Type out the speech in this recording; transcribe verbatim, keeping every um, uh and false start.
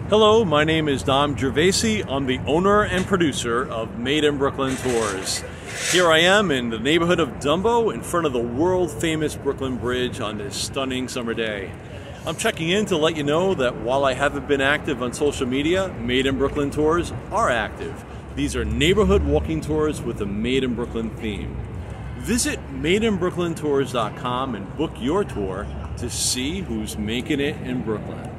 Hello, my name is Dom Gervasi. I'm the owner and producer of Made in Brooklyn Tours. Here I am in the neighborhood of Dumbo in front of the world-famous Brooklyn Bridge on this stunning summer day. I'm checking in to let you know that while I haven't been active on social media, Made in Brooklyn Tours are active. These are neighborhood walking tours with a Made in Brooklyn theme. Visit made in brooklyn tours dot com and book your tour to see who's making it in Brooklyn.